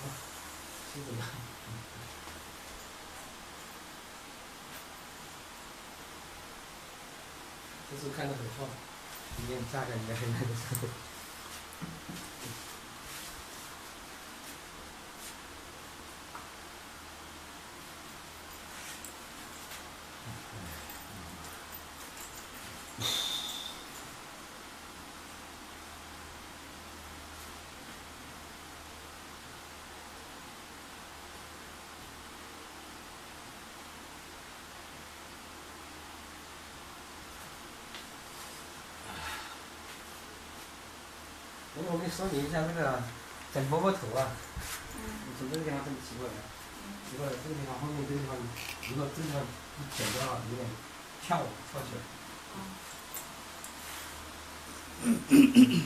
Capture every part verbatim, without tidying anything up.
是的吗？这次看得很爽，今天炸开应该是那个时候。我我给你说明一下这个整饽饽头啊，嗯，从这个地方这么提过来，提过来这个地方后面这个地方，如果这个地方一剪掉了，有点翘翘起来。嗯。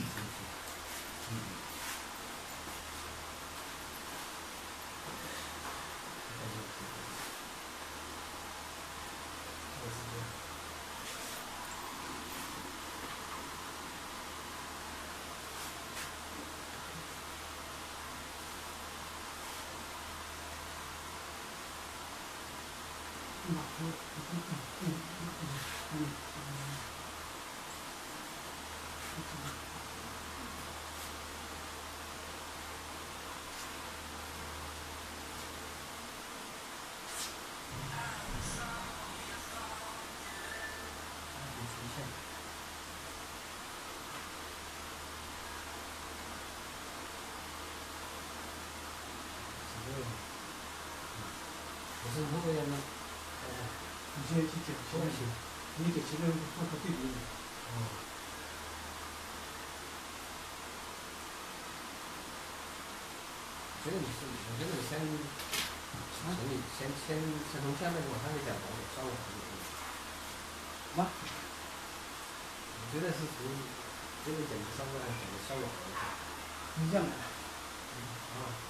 不是那个样的，你先去剪切就行，你给切的放到对比里。哦。这个你是，我觉得你先，从你先先先从下面往上面剪，稍微好一点。什么？我觉得是从这个剪子上面剪的稍微好一点。你这样的。嗯。啊。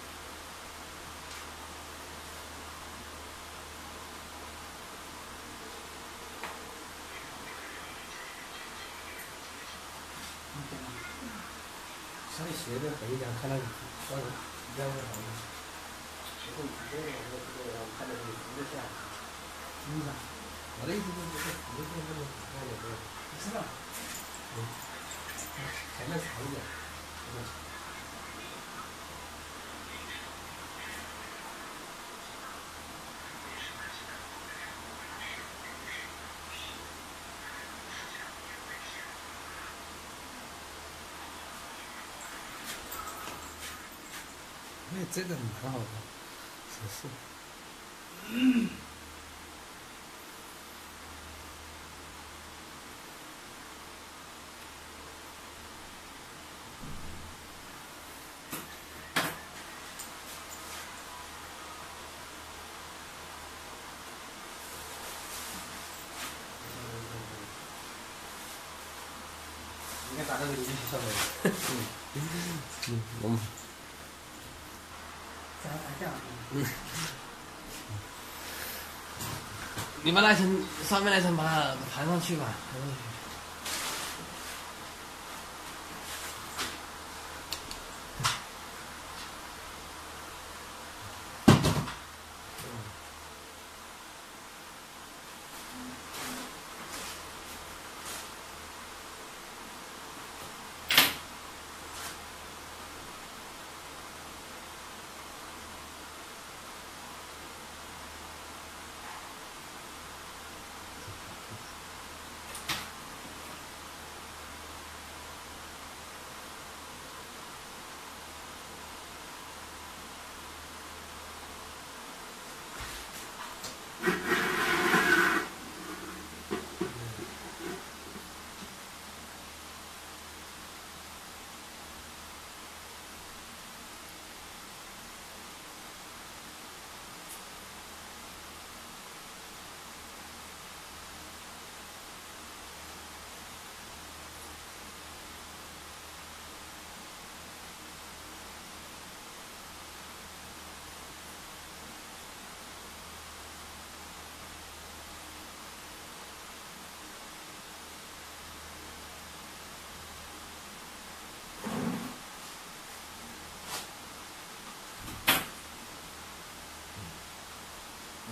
稍微斜的横一点，看到稍微这样会好一点。然后你这个我这个我看到你扶着下来，扶着。我的意思就是扶着这么那个对。是吧？嗯。前面长一点，前面长。那这个蛮好的，是是。嗯。应该打到这个一上面。嗯。嗯，我们。嗯。你把那层上面那层把它盘上去吧，盘上去。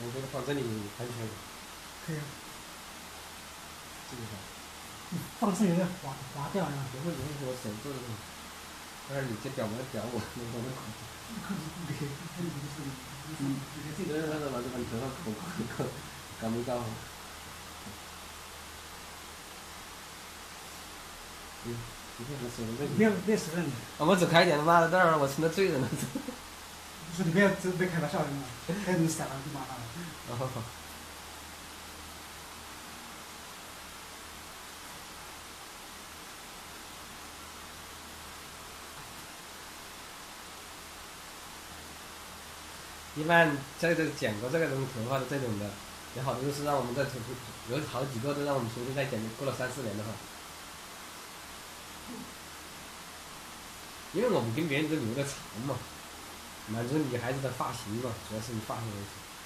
我觉得放这里安全。 可以。 这个好。 放生有点滑滑掉了。 不会，不会，我手做的。但是你这表模表我，我我们。 你可以，你就是， 嗯，这个那个老师把你头上搞搞搞没搞好？嗯，你看我手这里。 不要不要死人。 啊，我走开一点了嘛，待会儿我成了罪人了。 不是你不要这别开玩笑的嘛，开你傻了就麻烦了。 哦好好。一般这个剪过这个种头发的这种的，有好多都是让我们在重复，有好几个都让我们重新再剪，过了三四年的话。因为我们跟别人都留的长嘛，满足女孩子的发型嘛，主要是你发型问题。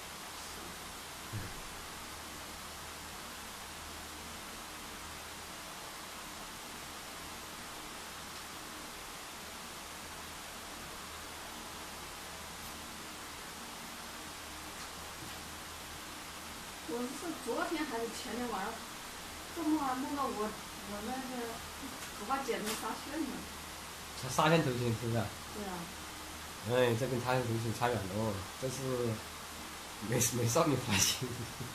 我是昨天还是前天晚上，做梦还梦到我我那个头发剪成沙县了。 沙县头型是不是？ 对啊。 哎，这跟沙县头型差远了哦，这是美美少女发型。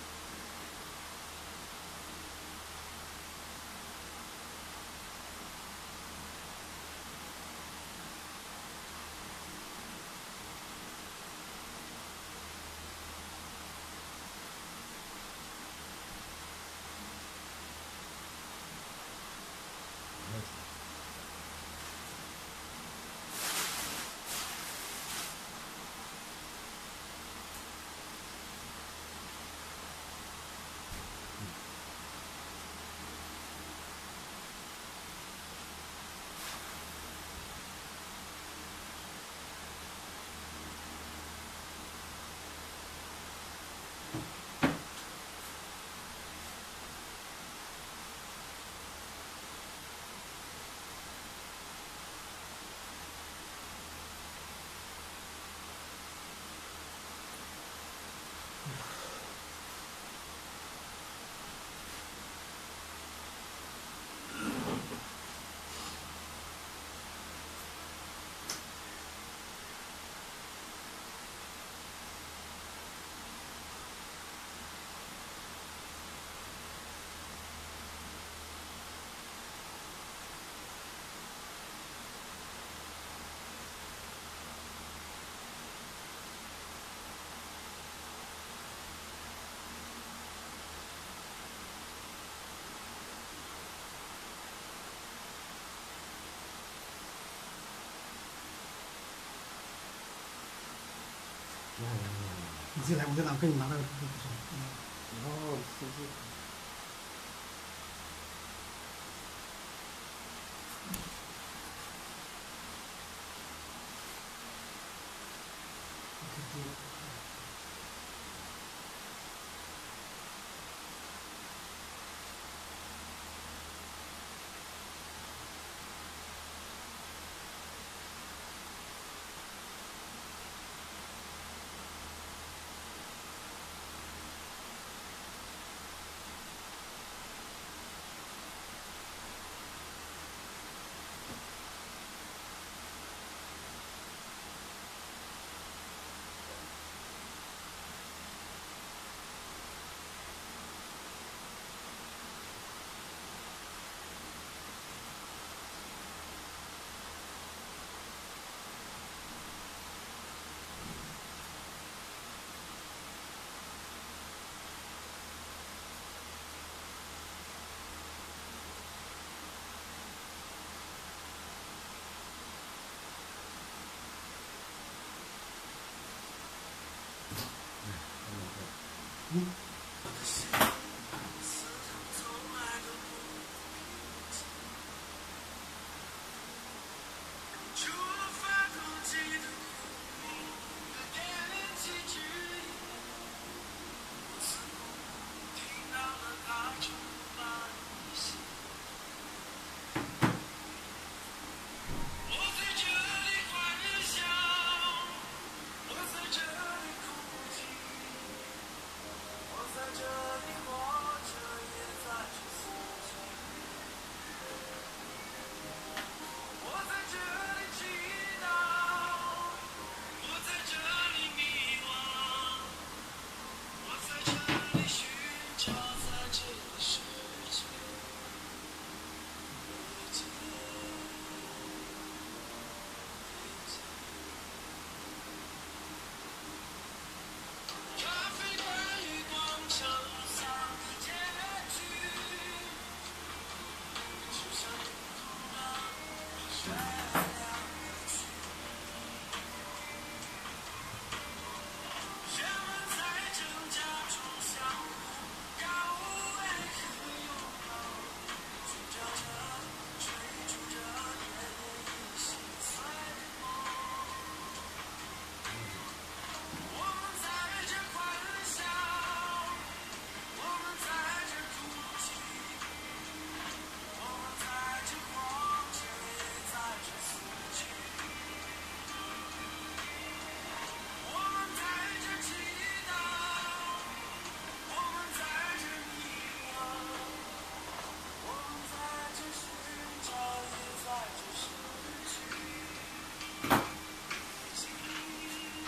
你这台我这档跟你拿的不不错。 哦，是是。 嗯。